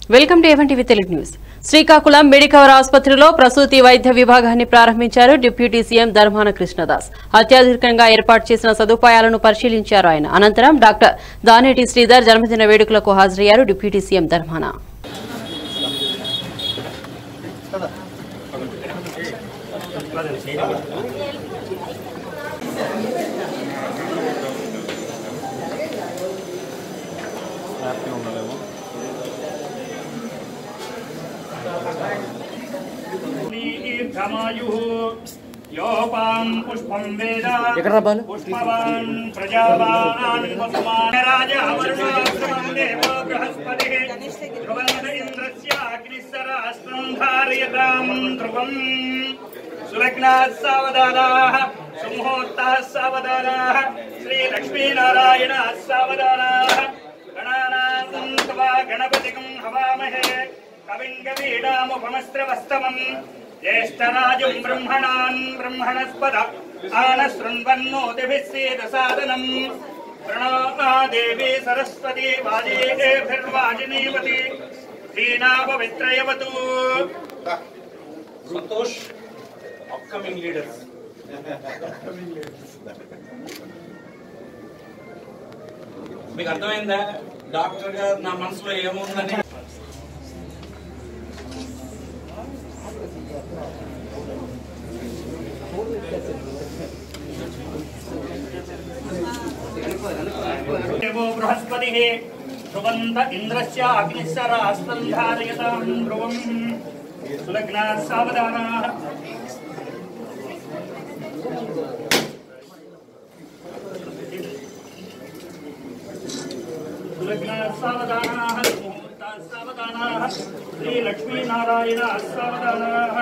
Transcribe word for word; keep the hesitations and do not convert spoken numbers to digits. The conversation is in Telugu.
Welcome to even TV Telugu news. Srikakulam Medicover ఆసుపత్రిలో ప్రసూతి వైద్య విభాగాన్ని ప్రారంభించారు డిప్యూటీ సీఎం ధర్మాన కృష్ణదాస్. అత్యాధునికంగా ఏర్పాటు చేసిన సదుపాయాలను పరిశీలించారు ఆయన. అనంతరం డాక్టర్ దానేటి శ్రీధర్ జన్మదిన వేడుకలకు హాజరయ్యారు డిప్యూటీ సీఎం ధర్మాన. योपान पुष्पं वेदा पुष्पवान प्रजावान वसुमान राजा वरुणोत्तमं देवो बृहस्पतिः ध्रुवं इंद्रस्य अग्निस्सरास्त्रं धारयतां ध्रुवं सुलग्नाः सावधानाः सुमुहूर्ताः सावधानाः श्रीलक्ष्मीनारायणाः सावधानाः गणानां त्वा गणपतिं हवामहे कविं कवीनामुपमस्त्रवस्तमम् ज्येष्ठराजं ब्रह्मणान् ब्रह्मणस्पद आनशृण्वन्नोतिभिः सीदसादनम् प्रणो देवी सरस्वती वाजेभिर्वाजिनीवती धीना पवित्रयवतु. संतोष अपकमिंग लीडर्स మీకు అర్థమైందా డాక్టర్ గారు నా మనసులో ఏముందని? देवो बृहस्पतिः ध्रुवन्त इंद्रस्य अग्निस्सरास्त्रं धारयतां ध्रुवं सुलग्नाः सावधानाः सुलग्नाः सावधानाः मुहूर्ताः सावधानाः श्रीलक्ष्मीनारायणाः सावधानाः.